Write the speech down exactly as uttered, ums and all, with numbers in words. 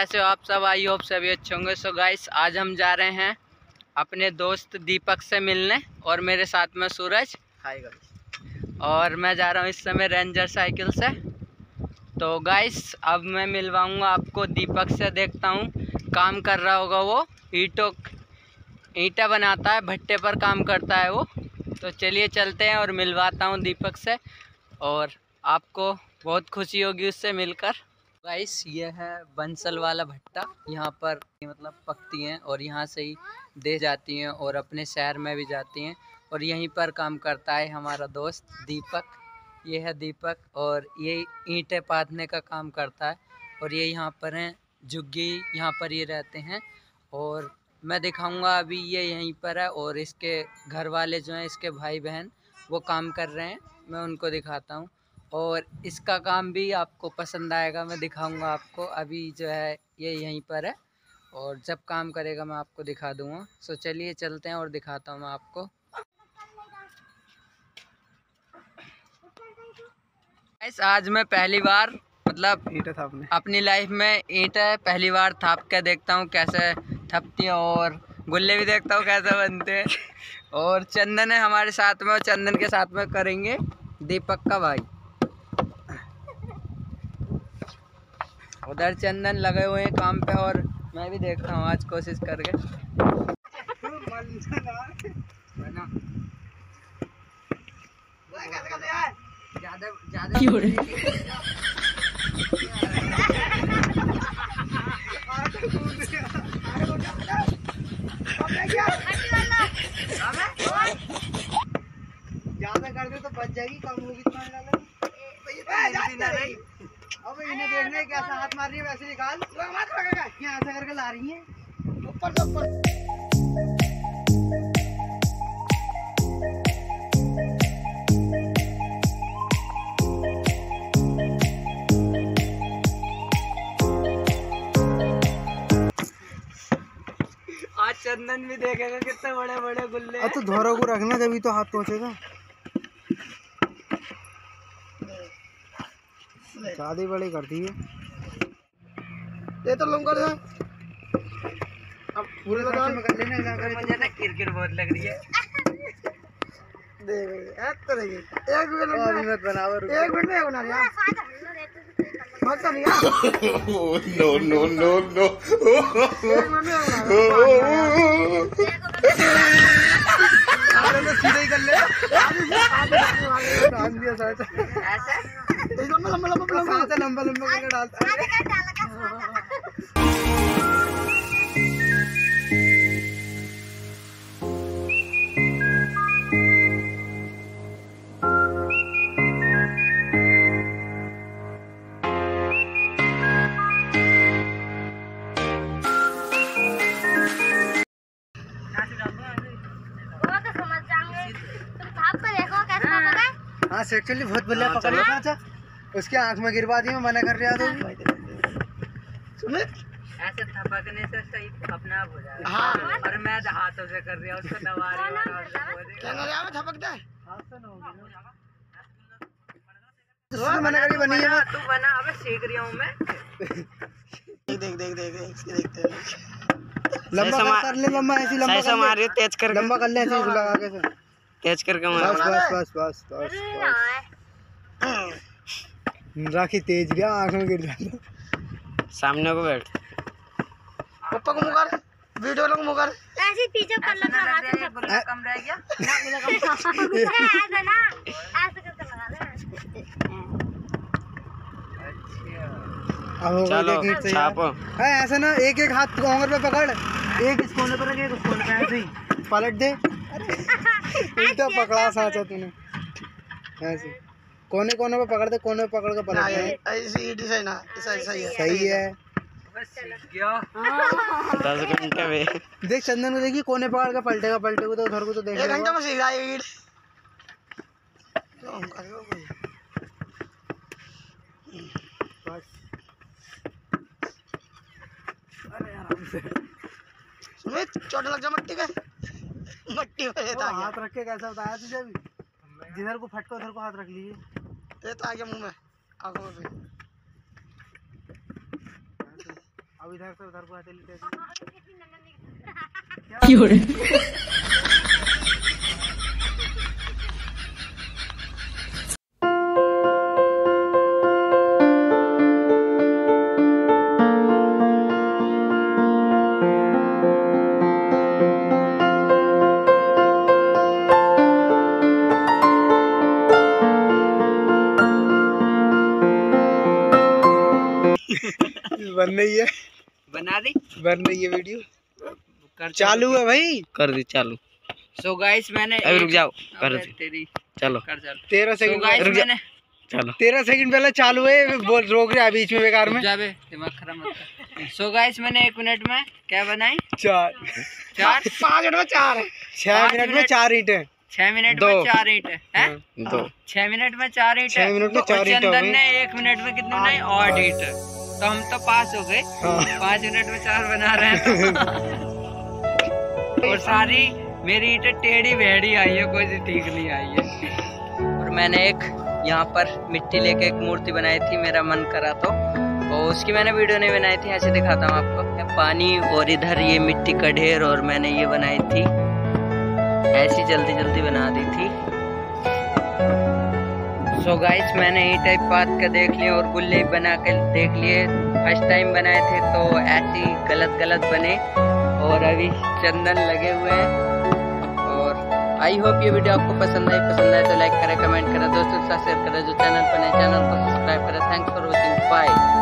कैसे हो आप सब? आई होप सभी अच्छे होंगे। सो गाइस, आज हम जा रहे हैं अपने दोस्त दीपक से मिलने और मेरे साथ में सूरज। Hi guys. और मैं जा रहा हूँ इस समय रेंजर साइकिल से। तो गाइस, अब मैं मिलवाऊंगा आपको दीपक से। देखता हूँ काम कर रहा होगा वो। ईंटों ईंटा बनाता है, भट्टे पर काम करता है वो। तो चलिए चलते हैं और मिलवाता हूँ दीपक से, और आपको बहुत खुशी होगी उससे मिलकर। गाइस, ये है बंसल वाला भट्टा। यहाँ पर मतलब पकती हैं और यहाँ से ही दे जाती हैं और अपने शहर में भी जाती हैं। और यहीं पर काम करता है हमारा दोस्त दीपक। ये है दीपक, और ये ईंटें पाथने का काम करता है। और ये यहाँ पर हैं झुग्गी, यहाँ पर ये रहते हैं। और मैं दिखाऊंगा, अभी ये यहीं पर है और इसके घर वाले जो हैं, इसके भाई बहन, वो काम कर रहे हैं। मैं उनको दिखाता हूँ और इसका काम भी आपको पसंद आएगा। मैं दिखाऊंगा आपको। अभी जो है ये यहीं पर है और जब काम करेगा मैं आपको दिखा दूंगा। सो चलिए चलते हैं और दिखाता हूँ मैं आपको। आज मैं पहली बार मतलब ईंटें थापने अपनी लाइफ में ईंटें पहली बार थाप के देखता हूँ कैसे थपती है, और गुल्ले भी देखता हूँ कैसे बनते हैं। और चंदन है हमारे साथ में, और चंदन के साथ में करेंगे दीपक का भाई। उधर चंदन लगे हुए हैं काम पे, और मैं भी देखता हूँ आज कोशिश करके। ज़्यादा ज़्यादा कर दे तो बच जाएगी, कम होगी तो अब इन्हें देखना है कैसा हाथ मार रही है, वैसे निकाल यहाँ ऐसा करके ला रही है ऊपर से ऊपर। आज चंदन भी देखेगा कितने बड़े बड़े गुल्ले। अब तो धोरों को रखना, जब तो हाथ पहुंचेगा। ज्यादा बड़ी कर दी है ये तो लंका है। अब पूरे में कर लेना, मुझे ना किरकिर बहुत लग रही है। देख एक तो देखिए, एक मिनट बनाओ, एक मिनट में बना लिया मत नहीं। नो नो नो नो एक मिनट में बना सीधे ही कर ले। लंबा लंबा लंबा लंबा लंबा लंबा करके डालता है। हाँ एक्चुअली बहुत बढ़िया पकड़ लिया था, उसके आंख में गिरवा दी, मैं मना कर रहा था। ऐसे थपकने से सही अपने आप हो जाएगा। हाँ। और मैं हाथों से कर रही हूँ, उसको दबा रही हूँ। थपकता है मना करी बनी है। तू बना, अबे सीख रही हूँ मैं। देख देख देख देख इसके देखते लंबा कर ले, लंबा ऐसी लंबा कर ले, तेज कर लंबा कर ले, ऐसे लगा के से तेज करके मार। बस बस बस बस बस राखी तेज गया, आंख में गिर जाता। सामने को बैठ, पप्पा को मुकर, वीडियो लोग मुकर ऐसे पीछे कर लो, हाथ से गुल्ला कम रह गया ना, गुल्ला कम ऐसा ना, ऐसे करके लगा ले। अब चलो छापो। है ऐसा ना, एक एक हाथ कोंगर पे पकड़, एक इस कोने पर रख, एक उस कोने पे, ऐसे ही पलट दे। उल्टा पकड़ा साचा तूने, ऐसे कोने कोने पे पकड़ दे, कोने पे पकड़ के पलट दे। ऐसे डिजाइन ना, ऐसा सही है, सही है। दस घंटे में देख चंदन को, देखिए कोने पकड़ के पलटेगा, पलटेगा तो उधर को तो देख। एक घंटे में सीख जाएगी। बस अरे आराम से सुमित, चोट लग जा मट्टी का, मट्टी पे हाथ रख के कैसा बताया तुझे? अभी जिधर को फटका उधर को हाथ रख लीजिए। ये तो आ गया मुंह में, आंखों में। अब इधर से उधर को आते लेते बन रही है, बना दी, बन रही है वीडियो, कर चालू है भाई, कर दी चालू। सो गाइस मैंने अभी रुक जाओ, कर अबे दी तेरी चलो कर चल। तेरह So सेकंड guys, रुक जा। मैंने चलो तेरह सेकंड पहले चालू है, बोल रोक रहा है बीच में बेकार में। जाबे दिमाग खराब मत कर। सो गाइस मैंने एक मिनट में क्या बनाई, चार चार पाँच मिनट में चार है, छह पाँच मिनट में मिनट- चार ईंटें। छह मिनट दो। में चार ईंट है दो छह मिनट में चार ईंट छह मिनट में तो चार ईंट हो चंदन गई। ने एक मिनट में कितनी बनाई, आठ ईंट, तो हम तो पास हो गए। हाँ। पाँच मिनट में चार बना रहे हैं और सारी मेरी ईंटें टेढ़ी बेढ़ी आई है, कोई सी ठीक नहीं आई है। और मैंने एक यहाँ पर मिट्टी लेके एक मूर्ति बनाई थी, मेरा मन करा तो, और उसकी मैंने वीडियो नहीं बनाई थी, ऐसे दिखाता हूँ आपको। पानी और इधर ये मिट्टी का ढेर, और मैंने ये बनाई थी, ऐसी जल्दी जल्दी बना दी थी। सो so गाइस मैंने ई टाइप पात का देख लिया और गुल्ले बना कर देख लिए। फर्स्ट टाइम बनाए थे तो ऐसी गलत गलत बने, और अभी चंदन लगे हुए हैं। और आई होप ये वीडियो आपको पसंद आई, पसंद आए तो लाइक करें, कमेंट करें, दोस्तों के साथ शेयर करें, जो चैनल पर नए चैनल को सब्सक्राइब करें। Thanks for watching, bye.